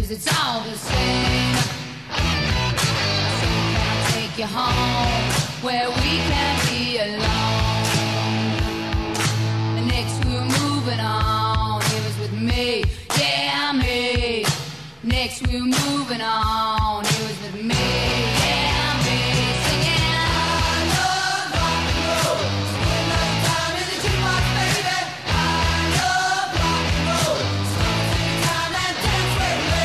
'cause it's all the same. So can I take you home where we can be alone? And next we're moving on. It was with me, yeah, me. Next we're moving on. It was with me, yeah, me. Singing, I love rock and roll. Spend my time in the jukebox, baby. I love rock and roll. Spend time and dance with me.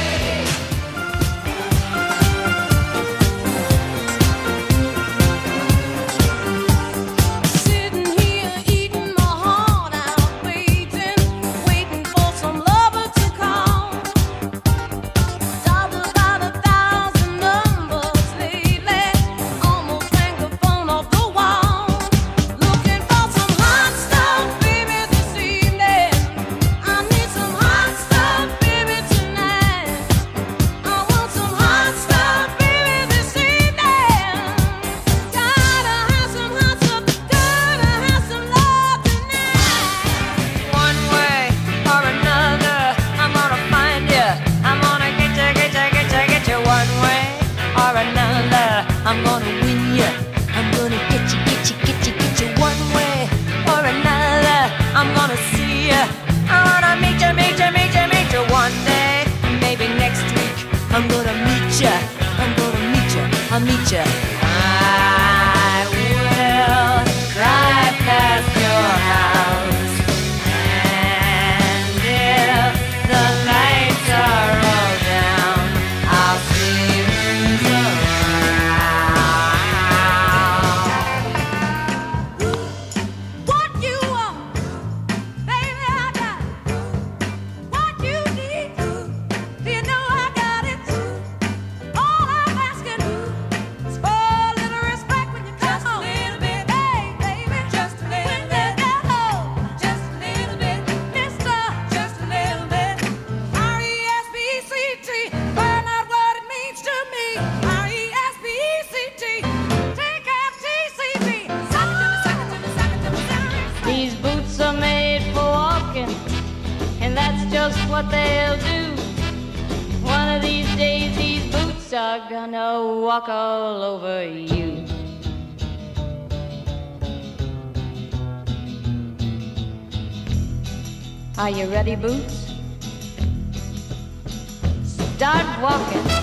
Sitting here eating my heart out, waiting for some lover to call. Dialed about 1,000 numbers lately, almost hang the phone off the wall. Looking for some hot stuff, baby, this evening. I need some hot stuff, baby, tonight. I want some hot stuff, baby, this evening. Gotta have some hot stuff, gotta have some love tonight. One way or another, I'm gonna find you. I'm gonna get you, get you, get you, get you. One way or another, I'm gonna win you. I'm gonna get you, get you, get you, get you. One way or another, I'm gonna see you. I wanna meet you, meet you, meet you, meet you. One day, maybe next week, I'm gonna meet you. I'm gonna meet you, I'll meet you. I will drive past your house, and if the lights are all down, I'll see who's around. What you want, baby, I got it. What you need, do you know I got it? All I'm asking is for a little respect when you come home. Just a little bit, hey, baby, just a little bit. When you get home, just a little bit, mister, just a little bit. R-E-S-P-E-C-T, find out what it means to me. R-E-S-P-E-C-T, T-F-T-C-T. Suck it to me, suck it to me, suck it to me, suck it. These boots are made for walking, and that's just what they'll do. One of these days, these boots are gonna walk all over you. Are you ready, Boots? Start walking.